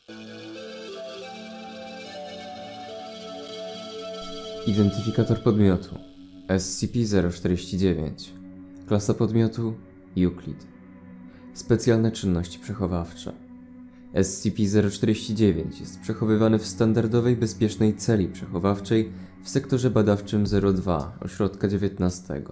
Identyfikator podmiotu SCP-049. Klasa podmiotu Euclid. Specjalne czynności przechowawcze. SCP-049 jest przechowywany w standardowej, bezpiecznej celi przechowawczej w sektorze badawczym 02 Ośrodka 19.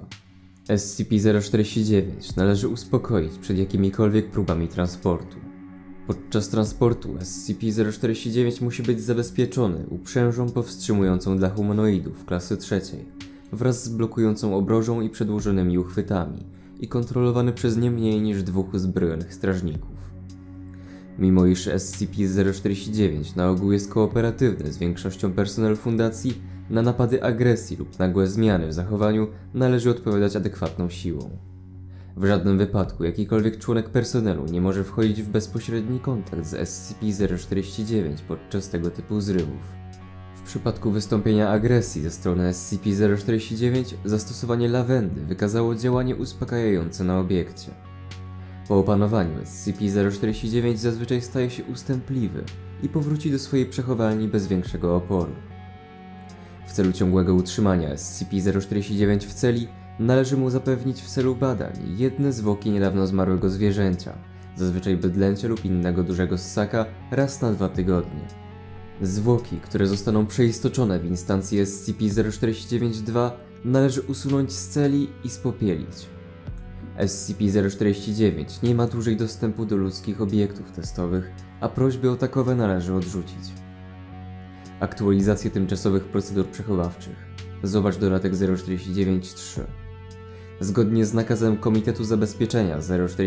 SCP-049 należy uspokoić przed jakimikolwiek próbami transportu. Podczas transportu SCP-049 musi być zabezpieczony uprzężą powstrzymującą dla humanoidów klasy trzeciej wraz z blokującą obrożą i przedłużonymi uchwytami i kontrolowany przez nie mniej niż 2 uzbrojonych strażników. Mimo iż SCP-049 na ogół jest kooperatywny z większością personelu fundacji, na napady agresji lub nagłe zmiany w zachowaniu należy odpowiadać adekwatną siłą. W żadnym wypadku jakikolwiek członek personelu nie może wchodzić w bezpośredni kontakt z SCP-049 podczas tego typu zrywów. W przypadku wystąpienia agresji ze strony SCP-049 zastosowanie lawendy wykazało działanie uspokajające na obiekcie. Po opanowaniu SCP-049 zazwyczaj staje się ustępliwy i powróci do swojej przechowalni bez większego oporu. W celu ciągłego utrzymania SCP-049 w celi należy mu zapewnić w celu badań jedne zwłoki niedawno zmarłego zwierzęcia, zazwyczaj bydlęcia lub innego dużego ssaka, raz na 2 tygodnie. Zwłoki, które zostaną przeistoczone w instancji SCP-049-2 należy usunąć z celi i spopielić. SCP-049 nie ma dłużej dostępu do ludzkich obiektów testowych, a prośby o takowe należy odrzucić. Aktualizacje tymczasowych procedur przechowawczych. Zobacz dodatek 049-3. Zgodnie z nakazem Komitetu Zabezpieczenia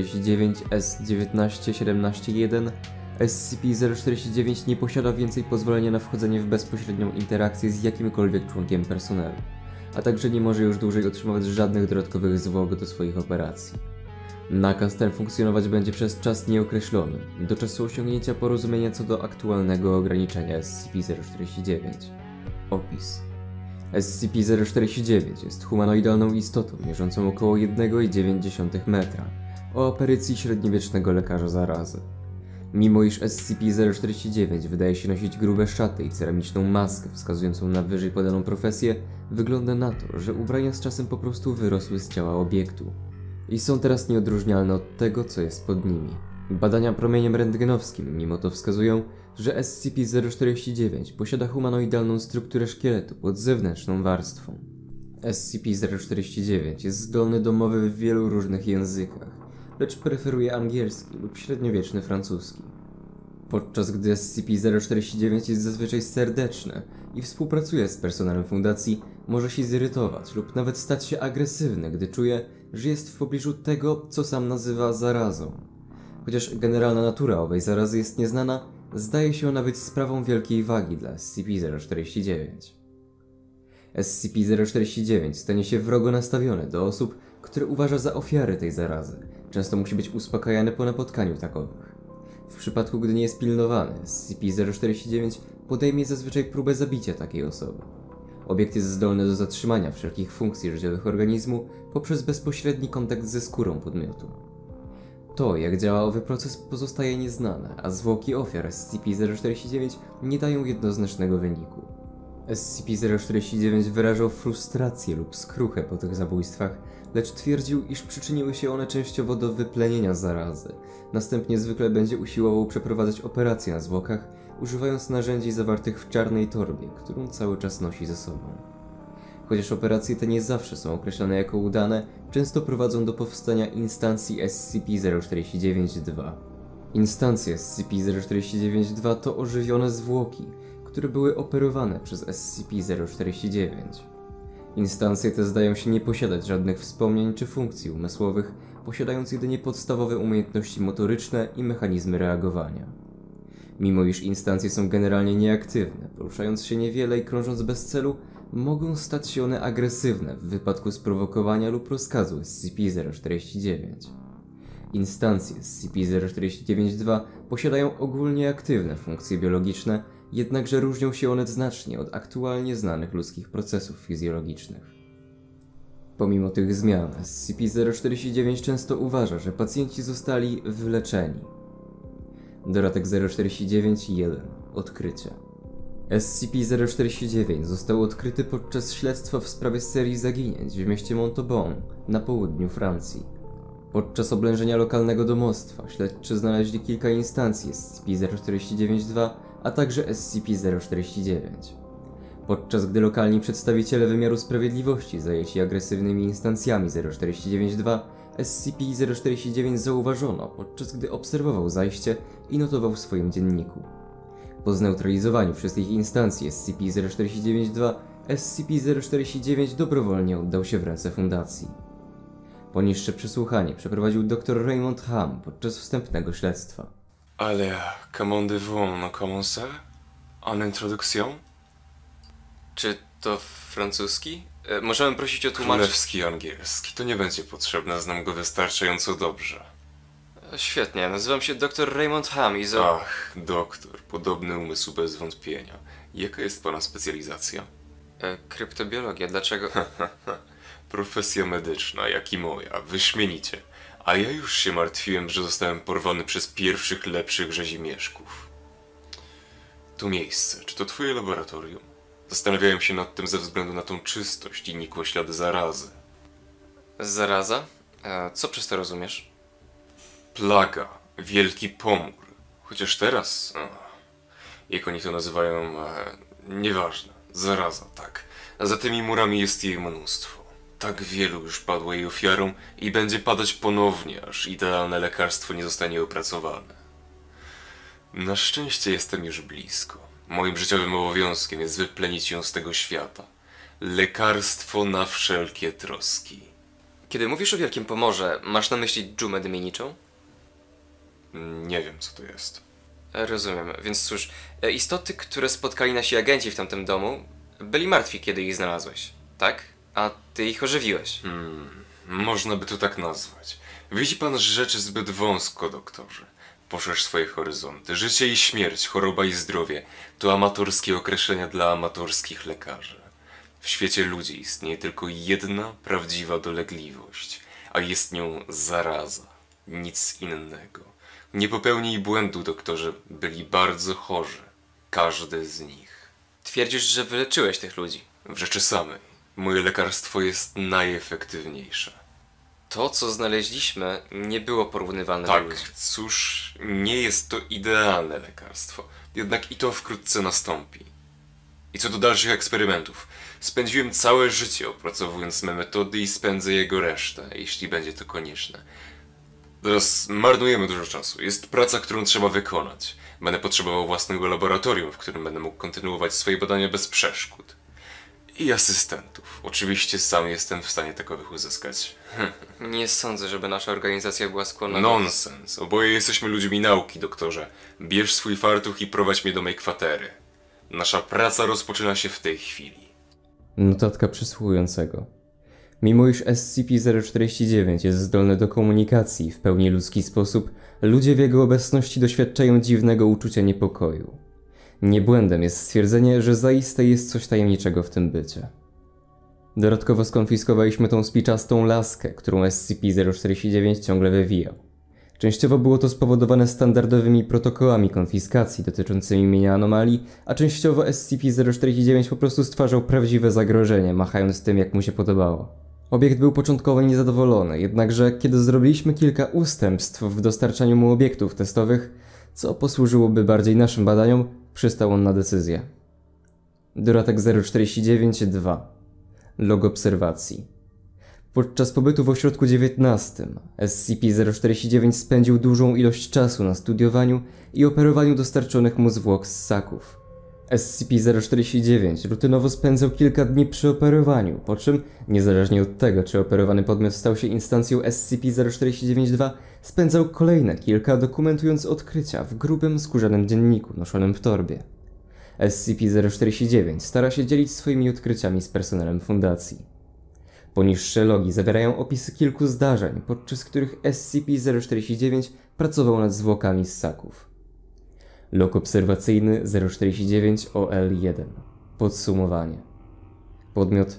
049-S19-17-1 SCP-049 nie posiada więcej pozwolenia na wchodzenie w bezpośrednią interakcję z jakimkolwiek członkiem personelu, a także nie może już dłużej otrzymywać żadnych dodatkowych zwłok do swoich operacji. Nakaz ten funkcjonować będzie przez czas nieokreślony, do czasu osiągnięcia porozumienia co do aktualnego ograniczenia SCP-049. Opis. SCP-049 jest humanoidalną istotą mierzącą około 1,9 metra, o aparycji średniowiecznego lekarza zarazy. Mimo iż SCP-049 wydaje się nosić grube szaty i ceramiczną maskę wskazującą na wyżej podaną profesję, wygląda na to, że ubrania z czasem po prostu wyrosły z ciała obiektu i są teraz nieodróżnialne od tego, co jest pod nimi. Badania promieniem rentgenowskim mimo to wskazują, że SCP-049 posiada humanoidalną strukturę szkieletu pod zewnętrzną warstwą. SCP-049 jest zdolny do mowy w wielu różnych językach, lecz preferuje angielski lub średniowieczny francuski. Podczas gdy SCP-049 jest zazwyczaj serdeczny i współpracuje z personelem fundacji, może się zirytować lub nawet stać się agresywny, gdy czuje, że jest w pobliżu tego, co sam nazywa zarazą. Chociaż generalna natura owej zarazy jest nieznana, zdaje się ona być sprawą wielkiej wagi dla SCP-049. SCP-049 stanie się wrogo nastawione do osób, które uważa za ofiary tej zarazy. Często musi być uspokajany po napotkaniu takowych. W przypadku, gdy nie jest pilnowany, SCP-049 podejmie zazwyczaj próbę zabicia takiej osoby. Obiekt jest zdolny do zatrzymania wszelkich funkcji życiowych organizmu poprzez bezpośredni kontakt ze skórą podmiotu. To, jak działa owy proces, pozostaje nieznane, a zwłoki ofiar SCP-049 nie dają jednoznacznego wyniku. SCP-049 wyrażał frustrację lub skruchę po tych zabójstwach, lecz twierdził, iż przyczyniły się one częściowo do wyplenienia zarazy. Następnie zwykle będzie usiłował przeprowadzać operacje na zwłokach, używając narzędzi zawartych w czarnej torbie, którą cały czas nosi ze sobą. Chociaż operacje te nie zawsze są określane jako udane, często prowadzą do powstania instancji SCP-049-2. Instancje SCP-049-2 to ożywione zwłoki, które były operowane przez SCP-049. Instancje te zdają się nie posiadać żadnych wspomnień czy funkcji umysłowych, posiadając jedynie podstawowe umiejętności motoryczne i mechanizmy reagowania. Mimo iż instancje są generalnie nieaktywne, poruszając się niewiele i krążąc bez celu, mogą stać się one agresywne w wypadku sprowokowania lub rozkazu SCP-049. Instancje SCP-049-2 posiadają ogólnie aktywne funkcje biologiczne, jednakże różnią się one znacznie od aktualnie znanych ludzkich procesów fizjologicznych. Pomimo tych zmian, SCP-049 często uważa, że pacjenci zostali wyleczeni. Dodatek 049-1. Odkrycie. SCP-049 został odkryty podczas śledztwa w sprawie serii zaginięć w mieście Montauban na południu Francji. Podczas oblężenia lokalnego domostwa śledczy znaleźli kilka instancji SCP-049-2, a także SCP-049. Podczas gdy lokalni przedstawiciele wymiaru sprawiedliwości zajęci agresywnymi instancjami 049-2, SCP-049 zauważono, podczas gdy obserwował zajście i notował w swoim dzienniku. Po zneutralizowaniu wszystkich instancji SCP-049-2, SCP-049 dobrowolnie oddał się w ręce fundacji. Poniższe przesłuchanie przeprowadził dr Raymond Ham podczas wstępnego śledztwa. Ale, commandez-vous commencer? En introduction? Czy to francuski? Możemy prosić o tłumaczenie? Królewski angielski. To nie będzie potrzebne, znam go wystarczająco dobrze. Świetnie, nazywam się dr Raymond Ham i Ach, doktor. Podobny umysł bez wątpienia. Jaka jest pana specjalizacja? Kryptobiologia, dlaczego? Profesja medyczna, jak i moja. Wyśmienicie. A ja już się martwiłem, że zostałem porwany przez pierwszych lepszych rzezimieszków. To miejsce. Czy to twoje laboratorium? Zastanawiałem się nad tym ze względu na tą czystość i nikłe ślady zarazy. Zaraza? Co przez to rozumiesz? Plaga. Wielki pomór. Chociaż teraz... jak oni to nazywają... nieważne. Zaraza, tak. A za tymi murami jest jej mnóstwo. Tak wielu już padło jej ofiarą i będzie padać ponownie, aż idealne lekarstwo nie zostanie opracowane. Na szczęście jestem już blisko. Moim życiowym obowiązkiem jest wyplenić ją z tego świata. Lekarstwo na wszelkie troski. Kiedy mówisz o Wielkim Pomorze, masz na myśli dżumę dymieniczą? Nie wiem, co to jest. Rozumiem, więc cóż, istoty, które spotkali nasi agenci w tamtym domu, byli martwi, kiedy ich znalazłeś, tak? A ty ich ożywiłeś. Można by to tak nazwać. Widzi pan rzeczy zbyt wąsko, doktorze. Poszerz swoje horyzonty. Życie i śmierć, choroba i zdrowie to amatorskie określenia dla amatorskich lekarzy. W świecie ludzi istnieje tylko jedna prawdziwa dolegliwość, a jest nią zaraza. Nic innego. Nie popełnij błędu, doktorze. Byli bardzo chorzy. Każdy z nich. Twierdzisz, że wyleczyłeś tych ludzi. W rzeczy samej. Moje lekarstwo jest najefektywniejsze. To, co znaleźliśmy, nie było porównywalne do Tak, ludzi. cóż, nie jest to idealne lekarstwo. Jednak i to wkrótce nastąpi. I co do dalszych eksperymentów. Spędziłem całe życie opracowując me metody i spędzę jego resztę, jeśli będzie to konieczne. Teraz marnujemy dużo czasu. Jest praca, którą trzeba wykonać. Będę potrzebował własnego laboratorium, w którym będę mógł kontynuować swoje badania bez przeszkód. I asystentów. Oczywiście sam jestem w stanie takowych uzyskać. Nie sądzę, żeby nasza organizacja była skłonna Nonsens. Oboje jesteśmy ludźmi nauki, doktorze. Bierz swój fartuch i prowadź mnie do mej kwatery. Nasza praca rozpoczyna się w tej chwili. Notatka przysłuchującego. Mimo iż SCP-049 jest zdolny do komunikacji w pełni ludzki sposób, ludzie w jego obecności doświadczają dziwnego uczucia niepokoju. Nie błędem jest stwierdzenie, że zaiste jest coś tajemniczego w tym bycie. Dodatkowo skonfiskowaliśmy tą spiczastą laskę, którą SCP-049 ciągle wywijał. Częściowo było to spowodowane standardowymi protokołami konfiskacji dotyczącymi mienia anomalii, a częściowo SCP-049 po prostu stwarzał prawdziwe zagrożenie, machając tym, jak mu się podobało. Obiekt był początkowo niezadowolony, jednakże kiedy zrobiliśmy kilka ustępstw w dostarczaniu mu obiektów testowych, co posłużyłoby bardziej naszym badaniom, przystał on na decyzję. Dodatek 049-2. Log obserwacji. Podczas pobytu w ośrodku 19 SCP-049 spędził dużą ilość czasu na studiowaniu i operowaniu dostarczonych mu zwłok z ssaków. SCP-049 rutynowo spędzał kilka dni przy operowaniu, po czym, niezależnie od tego, czy operowany podmiot stał się instancją SCP-049-2, spędzał kolejne kilka, dokumentując odkrycia w grubym, skórzanym dzienniku noszonym w torbie. SCP-049 stara się dzielić swoimi odkryciami z personelem fundacji. Poniższe logi zawierają opisy kilku zdarzeń, podczas których SCP-049 pracował nad zwłokami z ssaków. Log obserwacyjny 049-OL1. Podsumowanie. Podmiot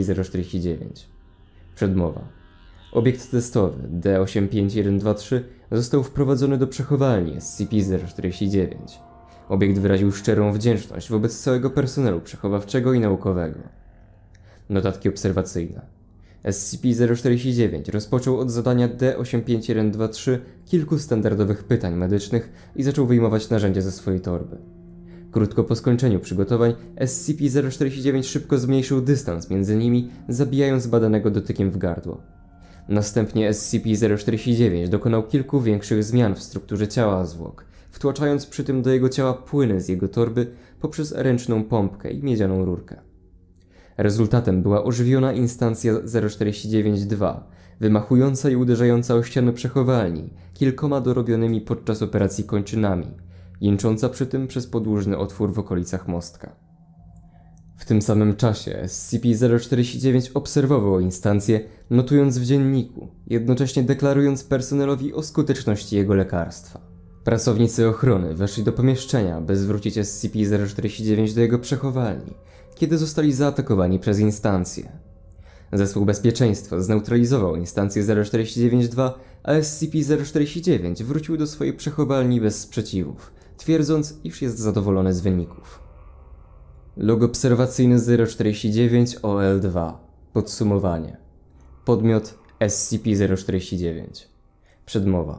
SCP-049. Przedmowa. Obiekt testowy D85123 został wprowadzony do przechowalni SCP-049. Obiekt wyraził szczerą wdzięczność wobec całego personelu przechowawczego i naukowego. Notatki obserwacyjne. SCP-049 rozpoczął od zadania D-85123 kilku standardowych pytań medycznych i zaczął wyjmować narzędzia ze swojej torby. Krótko po skończeniu przygotowań, SCP-049 szybko zmniejszył dystans między nimi, zabijając badanego dotykiem w gardło. Następnie SCP-049 dokonał kilku większych zmian w strukturze ciała zwłok, wtłaczając przy tym do jego ciała płyny z jego torby poprzez ręczną pompkę i miedzianą rurkę. Rezultatem była ożywiona instancja 049-2, wymachująca i uderzająca o ścianę przechowalni kilkoma dorobionymi podczas operacji kończynami, jęcząca przy tym przez podłużny otwór w okolicach mostka. W tym samym czasie SCP-049 obserwował instancję, notując w dzienniku, jednocześnie deklarując personelowi o skuteczności jego lekarstwa. Pracownicy ochrony weszli do pomieszczenia, by zwrócić SCP-049 do jego przechowalni, kiedy zostali zaatakowani przez instancję. Zespół bezpieczeństwa zneutralizował instancję 049-2, a SCP-049 wrócił do swojej przechowalni bez sprzeciwów, twierdząc, iż jest zadowolony z wyników. Log obserwacyjny 049-OL-2. Podsumowanie. Podmiot SCP-049. Przedmowa.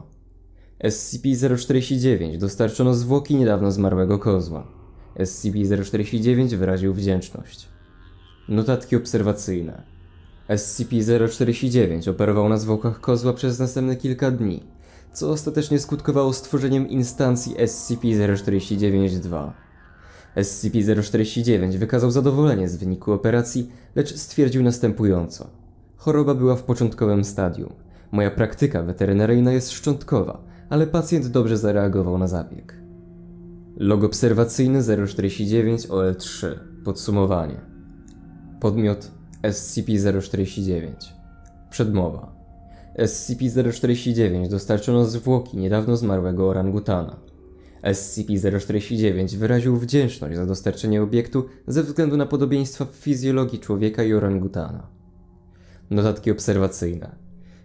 SCP-049 dostarczono zwłoki niedawno zmarłego kozła. SCP-049 wyraził wdzięczność. Notatki obserwacyjne. SCP-049 operował na zwłokach kozła przez następne kilka dni, co ostatecznie skutkowało stworzeniem instancji SCP-049-2. SCP-049 wykazał zadowolenie z wyniku operacji, lecz stwierdził następująco. Choroba była w początkowym stadium. Moja praktyka weterynaryjna jest szczątkowa, ale pacjent dobrze zareagował na zabieg. Log obserwacyjny 049-OL-3. Podsumowanie. Podmiot SCP-049. Przedmowa. SCP-049 dostarczono zwłoki niedawno zmarłego orangutana. SCP-049 wyraził wdzięczność za dostarczenie obiektu ze względu na podobieństwa w fizjologii człowieka i orangutana. Notatki obserwacyjne.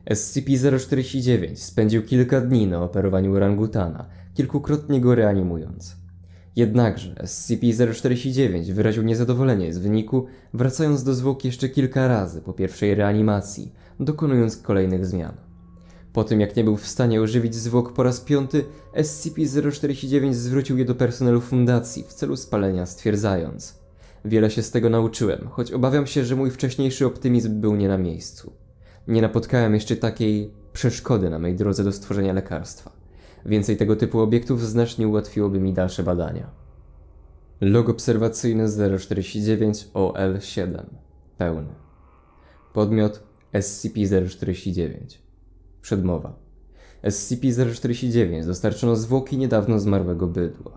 SCP-049 spędził kilka dni na operowaniu orangutana, kilkukrotnie go reanimując. Jednakże SCP-049 wyraził niezadowolenie z wyniku, wracając do zwłok jeszcze kilka razy po pierwszej reanimacji, dokonując kolejnych zmian. Po tym jak nie był w stanie ożywić zwłok po raz piąty, SCP-049 zwrócił je do personelu fundacji w celu spalenia, stwierdzając: wiele się z tego nauczyłem, choć obawiam się, że mój wcześniejszy optymizm był nie na miejscu. Nie napotkałem jeszcze takiej przeszkody na mej drodze do stworzenia lekarstwa. Więcej tego typu obiektów znacznie ułatwiłoby mi dalsze badania. Log obserwacyjny 049-OL-7. Pełny. Podmiot SCP-049. Przedmowa. SCP-049 dostarczono zwłoki niedawno zmarłego bydła.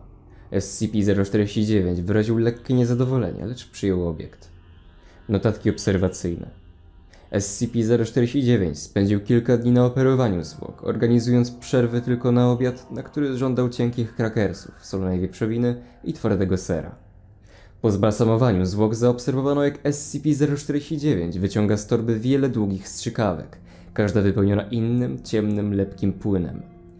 SCP-049 wyraził lekkie niezadowolenie, lecz przyjął obiekt. Notatki obserwacyjne. SCP-049 spędził kilka dni na operowaniu zwłok, organizując przerwy tylko na obiad, na który żądał cienkich krakersów, solonej wieprzowiny i twardego sera. Po zbalsamowaniu zwłok zaobserwowano, jak SCP-049 wyciąga z torby wiele długich strzykawek, każda wypełniona innym, ciemnym, lepkim płynem.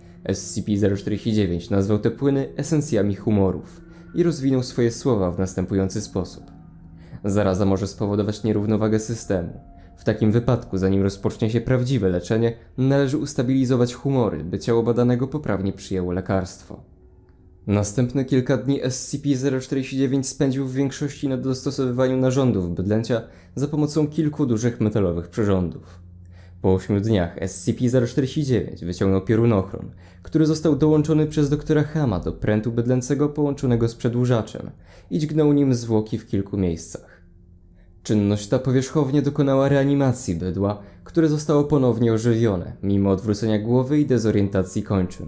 SCP-049 nazwał te płyny esencjami humorów i rozwinął swoje słowa w następujący sposób. Zaraza może spowodować nierównowagę systemu. W takim wypadku, zanim rozpocznie się prawdziwe leczenie, należy ustabilizować humory, by ciało badanego poprawnie przyjęło lekarstwo. Następne kilka dni SCP-049 spędził w większości na dostosowywaniu narządów bydlęcia za pomocą kilku dużych metalowych przyrządów. Po 8 dniach SCP-049 wyciągnął piorunochron, który został dołączony przez doktora Hama do prętu bydlęcego połączonego z przedłużaczem i dźgnął nim zwłoki w kilku miejscach. Czynność ta powierzchownie dokonała reanimacji bydła, które zostało ponownie ożywione, mimo odwrócenia głowy i dezorientacji kończyn.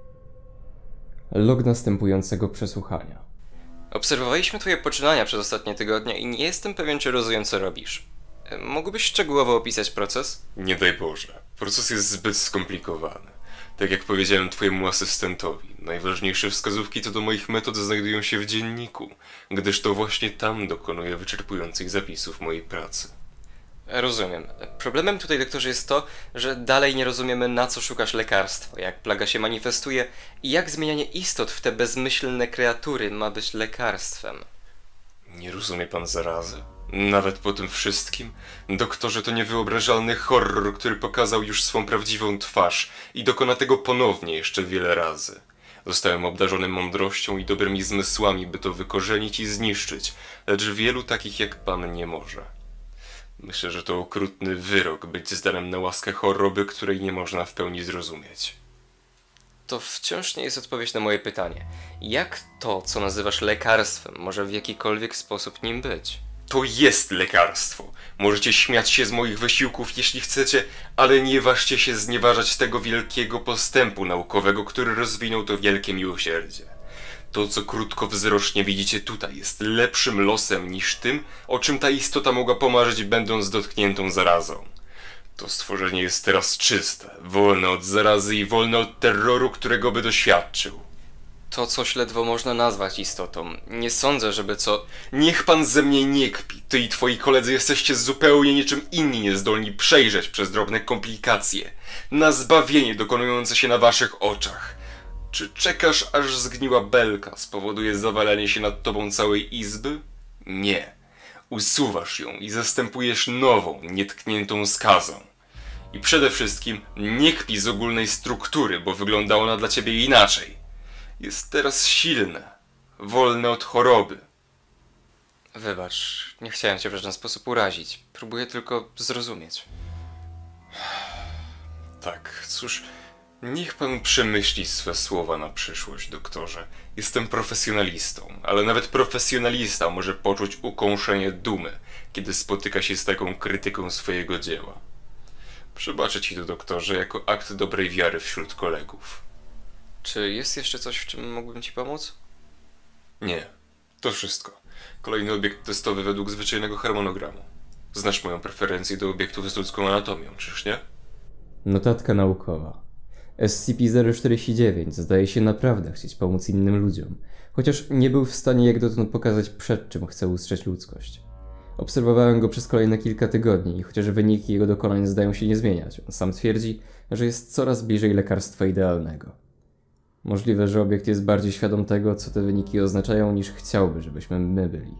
Log następującego przesłuchania. Obserwowaliśmy twoje poczynania przez ostatnie tygodnie i nie jestem pewien, czy rozumiem, co robisz. Mógłbyś szczegółowo opisać proces? Nie daj Boże. Proces jest zbyt skomplikowany. Tak jak powiedziałem twojemu asystentowi, najważniejsze wskazówki co do moich metod znajdują się w dzienniku, gdyż to właśnie tam dokonuję wyczerpujących zapisów mojej pracy. Rozumiem. Problemem tutaj, doktorze, jest to, że dalej nie rozumiemy, na co szukasz lekarstwa, jak plaga się manifestuje i jak zmienianie istot w te bezmyślne kreatury ma być lekarstwem. Nie rozumie pan zarazy? Nawet po tym wszystkim? Doktorze, to niewyobrażalny horror, który pokazał już swą prawdziwą twarz i dokona tego ponownie jeszcze wiele razy. Zostałem obdarzony mądrością i dobrymi zmysłami, by to wykorzenić i zniszczyć, lecz wielu takich jak pan nie może. Myślę, że to okrutny wyrok być zdanym na łaskę choroby, której nie można w pełni zrozumieć. To wciąż nie jest odpowiedź na moje pytanie. Jak to, co nazywasz lekarstwem, może w jakikolwiek sposób nim być? To jest lekarstwo. Możecie śmiać się z moich wysiłków, jeśli chcecie, ale nie ważcie się znieważać tego wielkiego postępu naukowego, który rozwinął to wielkie miłosierdzie. To, co krótkowzrocznie widzicie tutaj, jest lepszym losem niż tym, o czym ta istota mogła pomarzyć, będąc dotkniętą zarazą. To stworzenie jest teraz czyste, wolne od zarazy i wolne od terroru, którego by doświadczył. To coś ledwo można nazwać istotą. Nie sądzę, żeby co... Niech pan ze mnie nie kpi. Ty i twoi koledzy jesteście zupełnie niczym inni niezdolni przejrzeć przez drobne komplikacje. Na zbawienie dokonujące się na waszych oczach. Czy czekasz, aż zgniła belka spowoduje zawalenie się nad tobą całej izby? Nie. Usuwasz ją i zastępujesz nową, nietkniętą skazą. I przede wszystkim nie kpi z ogólnej struktury, bo wygląda ona dla ciebie inaczej. Jest teraz silne, wolne od choroby. Wybacz, nie chciałem cię w żaden sposób urazić. Próbuję tylko zrozumieć. Tak, cóż, niech pan przemyśli swe słowa na przyszłość, doktorze. Jestem profesjonalistą, ale nawet profesjonalista może poczuć ukąszenie dumy, kiedy spotyka się z taką krytyką swojego dzieła. Przebaczę ci to, doktorze, jako akt dobrej wiary wśród kolegów. Czy jest jeszcze coś, w czym mógłbym ci pomóc? Nie, to wszystko. Kolejny obiekt testowy według zwyczajnego harmonogramu. Znasz moją preferencję do obiektów z ludzką anatomią, czyż nie? Notatka naukowa. SCP-049 zdaje się naprawdę chcieć pomóc innym ludziom, chociaż nie był w stanie jak dotąd pokazać, przed czym chce ustrzec ludzkość. Obserwowałem go przez kolejne kilka tygodni i chociaż wyniki jego dokonań zdają się nie zmieniać, on sam twierdzi, że jest coraz bliżej lekarstwa idealnego. Możliwe, że obiekt jest bardziej świadom tego, co te wyniki oznaczają, niż chciałby, żebyśmy my byli.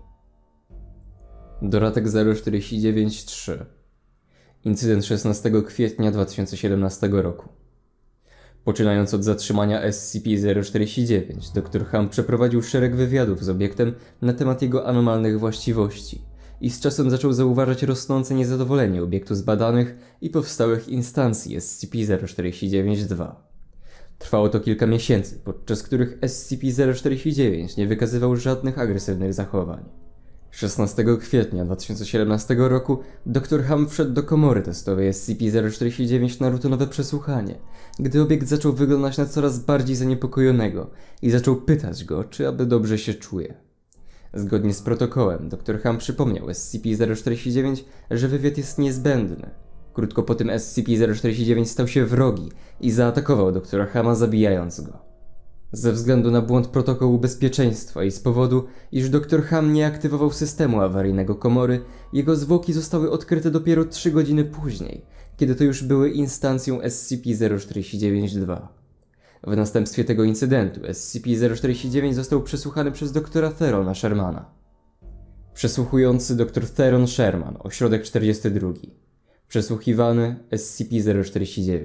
Dodatek 049-3. Incydent 16 kwietnia 2017 roku. Poczynając od zatrzymania SCP-049, dr Ham przeprowadził szereg wywiadów z obiektem na temat jego anomalnych właściwości i z czasem zaczął zauważać rosnące niezadowolenie obiektu z badanych i powstałych instancji SCP-049-2. Trwało to kilka miesięcy, podczas których SCP-049 nie wykazywał żadnych agresywnych zachowań. 16 kwietnia 2017 roku dr Ham wszedł do komory testowej SCP-049 na rutynowe przesłuchanie, gdy obiekt zaczął wyglądać na coraz bardziej zaniepokojonego i zaczął pytać go, czy aby dobrze się czuje. Zgodnie z protokołem dr Ham przypomniał SCP-049, że wywiad jest niezbędny. Krótko po tym SCP-049 stał się wrogi i zaatakował doktora Hama, zabijając go. Ze względu na błąd protokołu bezpieczeństwa i z powodu, iż dr Ham nie aktywował systemu awaryjnego komory, jego zwłoki zostały odkryte dopiero 3 godziny później, kiedy to już były instancją SCP-049-2. W następstwie tego incydentu SCP-049 został przesłuchany przez doktora Therona Shermana. Przesłuchujący dr Theron Sherman, ośrodek 42. Przesłuchiwany SCP-049.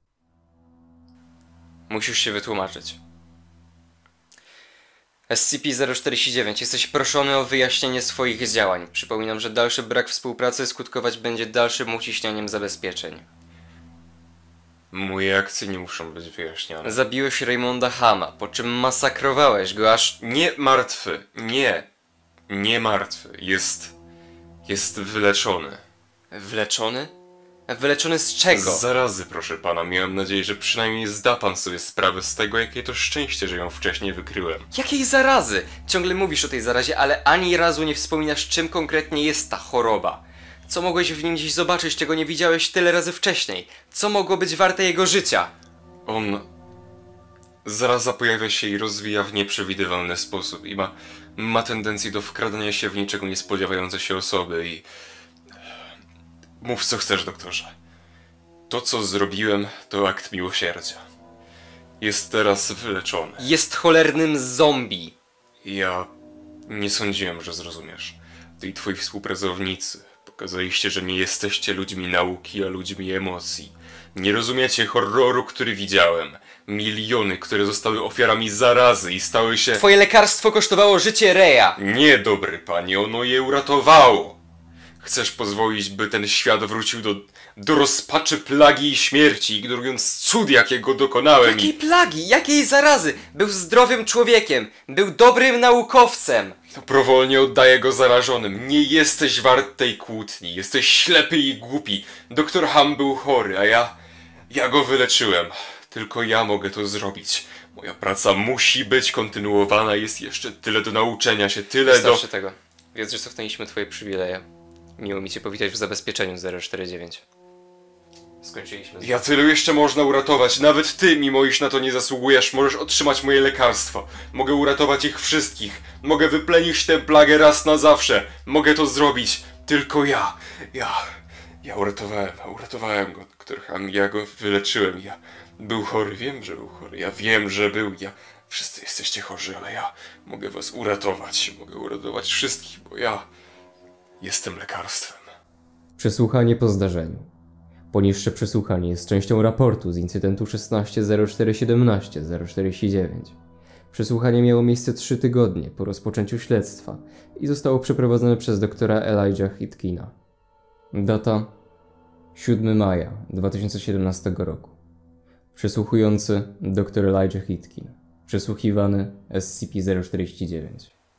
Musisz się wytłumaczyć. SCP-049, jesteś proszony o wyjaśnienie swoich działań. Przypominam, że dalszy brak współpracy skutkować będzie dalszym uciśnianiem zabezpieczeń. Moje akcje nie muszą być wyjaśniane. Zabiłeś Raymonda Hama, po czym masakrowałeś go aż... Nie martwy, nie. Nie martwy. Jest wyleczony. Wyleczony? Wyleczony z czego? Z zarazy, proszę pana. Miałem nadzieję, że przynajmniej zda pan sobie sprawę z tego, jakie to szczęście, że ją wcześniej wykryłem. Jakiej zarazy? Ciągle mówisz o tej zarazie, ale ani razu nie wspominasz, czym konkretnie jest ta choroba. Co mogłeś w nim dziś zobaczyć, czego nie widziałeś tyle razy wcześniej? Co mogło być warte jego życia? Zaraza pojawia się i rozwija w nieprzewidywalny sposób i ma tendencję do wkradania się w niczego niespodziewające się osoby i... Mów co chcesz, doktorze. To, co zrobiłem, to akt miłosierdzia. Jest teraz wyleczony. Jest cholernym zombie. Ja nie sądziłem, że zrozumiesz. Ty i twoi współpracownicy pokazaliście, że nie jesteście ludźmi nauki, a ludźmi emocji. Nie rozumiecie horroru, który widziałem. Miliony, które zostały ofiarami zarazy i stały się... Twoje lekarstwo kosztowało życie Reja. Nie, dobry panie, ono je uratowało. Chcesz pozwolić, by ten świat wrócił do rozpaczy plagi i śmierci, ignorując cud, jakiego dokonałem Jakiej plagi? Jakiej zarazy? Był zdrowym człowiekiem. Był dobrym naukowcem. To prowolnie oddaję go zarażonym. Nie jesteś wart tej kłótni. Jesteś ślepy i głupi. Doktor Ham był chory, a ja go wyleczyłem. Tylko ja mogę to zrobić. Moja praca musi być kontynuowana. Jest jeszcze tyle do nauczenia się, tyle do... Wystarczy tego. Wiedz, że cofnęliśmy twoje przywileje. Miło mi cię powitać w zabezpieczeniu 049. Skończyliśmy. Ja tylu jeszcze można uratować. Nawet ty, mimo iż na to nie zasługujesz, możesz otrzymać moje lekarstwo. Mogę uratować ich wszystkich. Mogę wyplenić tę plagę raz na zawsze. Mogę to zrobić. Tylko ja. Ja uratowałem go, doktor Han. Ja go wyleczyłem. Ja był chory. Wiem, że był chory. Ja wiem, że był. Wszyscy jesteście chorzy, ale ja mogę was uratować. Mogę uratować wszystkich, bo ja jestem lekarstwem. Przesłuchanie po zdarzeniu. Poniższe przesłuchanie jest częścią raportu z incydentu 16.04.17.049. Przesłuchanie miało miejsce 3 tygodnie po rozpoczęciu śledztwa i zostało przeprowadzone przez doktora Elijah Hitkina. Data 7 maja 2017 roku. Przesłuchujący dr Elijah Hitkin. Przesłuchiwany SCP-049.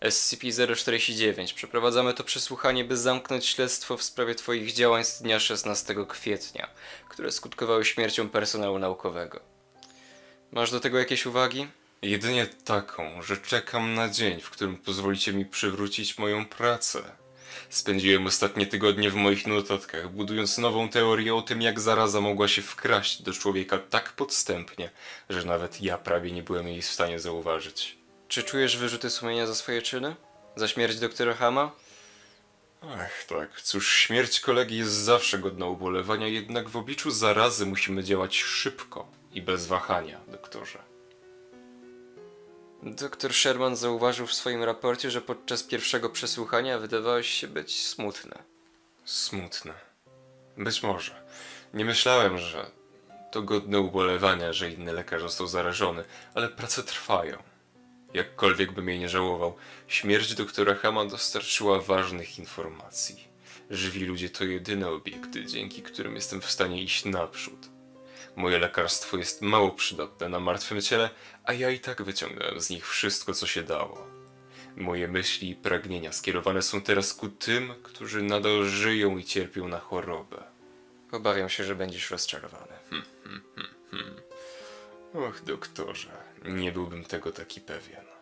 SCP-049. Przeprowadzamy to przesłuchanie, by zamknąć śledztwo w sprawie twoich działań z dnia 16 kwietnia, które skutkowały śmiercią personelu naukowego. Masz do tego jakieś uwagi? Jedynie taką, że czekam na dzień, w którym pozwolicie mi przywrócić moją pracę. Spędziłem ostatnie tygodnie w moich notatkach, budując nową teorię o tym, jak zaraza mogła się wkraść do człowieka tak podstępnie, że nawet ja prawie nie byłem jej w stanie zauważyć. Czy czujesz wyrzuty sumienia za swoje czyny? Za śmierć doktora Hama? Ach tak, cóż, śmierć kolegi jest zawsze godna ubolewania, jednak w obliczu zarazy musimy działać szybko i bez wahania, doktorze. Doktor Sherman zauważył w swoim raporcie, że podczas pierwszego przesłuchania wydawałeś się być smutny. Smutne. Być może. Nie myślałem, że to godne ubolewania, że inny lekarz został zarażony, ale prace trwają. Jakkolwiek bym jej nie żałował, śmierć doktora Hama dostarczyła ważnych informacji. Żywi ludzie to jedyne obiekty, dzięki którym jestem w stanie iść naprzód. Moje lekarstwo jest mało przydatne na martwym ciele, a ja i tak wyciągnąłem z nich wszystko, co się dało. Moje myśli i pragnienia skierowane są teraz ku tym, którzy nadal żyją i cierpią na chorobę. Obawiam się, że będziesz rozczarowany. Och, doktorze, nie byłbym tego taki pewien.